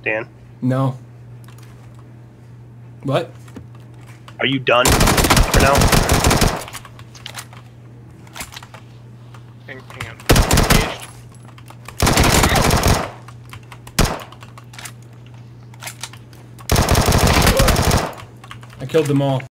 Dan? No. What? Are you done for now? Hang on. Engaged. I killed them all.